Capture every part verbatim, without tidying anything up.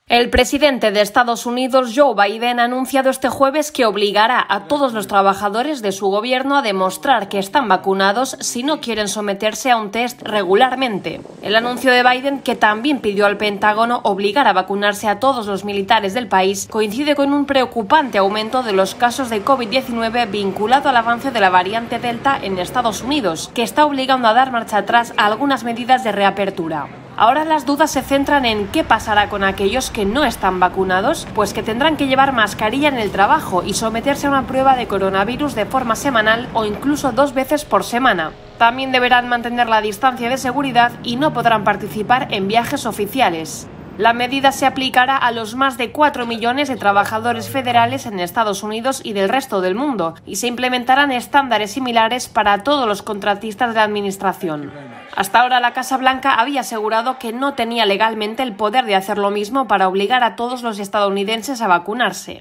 El presidente de Estados Unidos, Joe Biden, ha anunciado este jueves que obligará a todos los trabajadores de su gobierno a demostrar que están vacunados si no quieren someterse a un test regularmente. El anuncio de Biden, que también pidió al Pentágono obligar a vacunarse a todos los militares del país, coincide con un preocupante aumento de los casos de COVID diecinueve vinculado al avance de la variante Delta en Estados Unidos, que está obligando a dar marcha atrás a algunas medidas de reapertura. Ahora las dudas se centran en qué pasará con aquellos que no están vacunados, pues que tendrán que llevar mascarilla en el trabajo y someterse a una prueba de coronavirus de forma semanal o incluso dos veces por semana. También deberán mantener la distancia de seguridad y no podrán participar en viajes oficiales. La medida se aplicará a los más de cuatro millones de trabajadores federales en Estados Unidos y del resto del mundo, y se implementarán estándares similares para todos los contratistas de la administración. Hasta ahora la Casa Blanca había asegurado que no tenía legalmente el poder de hacer lo mismo para obligar a todos los estadounidenses a vacunarse.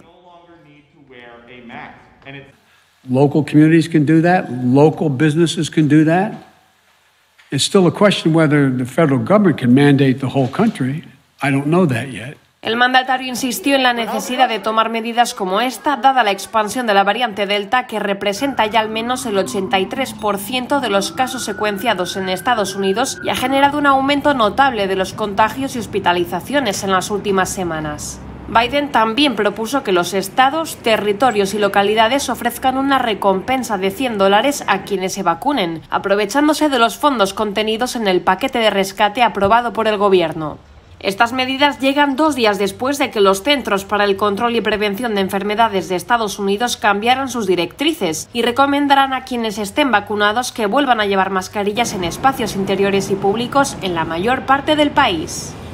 Local communities can do that, local businesses can do that. It's still a question whether the federal government can mandate the whole country. I don't know that yet. El mandatario insistió en la necesidad de tomar medidas como esta, dada la expansión de la variante Delta, que representa ya al menos el ochenta y tres por ciento de los casos secuenciados en Estados Unidos y ha generado un aumento notable de los contagios y hospitalizaciones en las últimas semanas. Biden también propuso que los estados, territorios y localidades ofrezcan una recompensa de cien dólares a quienes se vacunen, aprovechándose de los fondos contenidos en el paquete de rescate aprobado por el gobierno. Estas medidas llegan dos días después de que los Centros para el Control y Prevención de Enfermedades de Estados Unidos cambiaran sus directrices y recomendarán a quienes estén vacunados que vuelvan a llevar mascarillas en espacios interiores y públicos en la mayor parte del país.